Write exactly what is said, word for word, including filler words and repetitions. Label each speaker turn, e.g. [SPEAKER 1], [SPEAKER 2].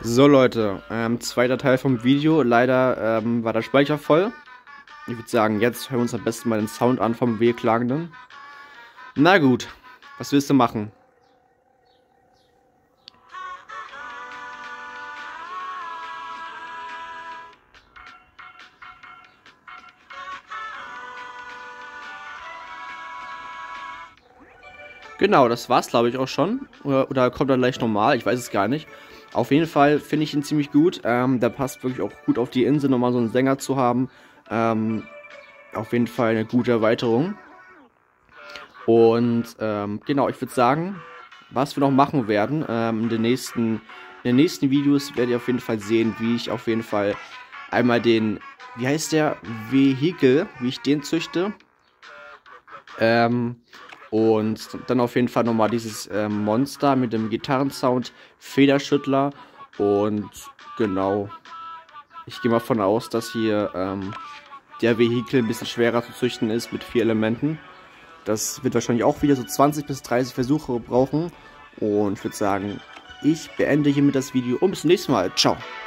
[SPEAKER 1] So Leute, ähm, zweiter Teil vom Video. Leider ähm, war der Speicher voll. Ich würde sagen, jetzt hören wir uns am besten mal den Sound an vom Wehklagenden. Na gut, was willst du machen? Genau, das war's glaube ich auch schon. Oder, oder kommt er gleich normal? Ich weiß es gar nicht. Auf jeden Fall finde ich ihn ziemlich gut. Ähm, der passt wirklich auch gut auf die Insel, nochmal so einen Sänger zu haben. Ähm, auf jeden Fall eine gute Erweiterung. Und ähm, genau, ich würde sagen, was wir noch machen werden, ähm, in, den nächsten, in den nächsten Videos werdet ihr auf jeden Fall sehen, wie ich auf jeden Fall einmal den, wie heißt der, Vehikel, wie ich den züchte. Ähm, und dann auf jeden Fall nochmal dieses ähm, Monster mit dem Gitarrensound, Federschüttler. Und genau, ich gehe mal davon aus, dass hier ähm, der Vehikel ein bisschen schwerer zu züchten ist mit vier Elementen. Das wird wahrscheinlich auch wieder so zwanzig bis dreißig Versuche brauchen. Und ich würde sagen, ich beende hiermit das Video und bis zum nächsten Mal. Ciao.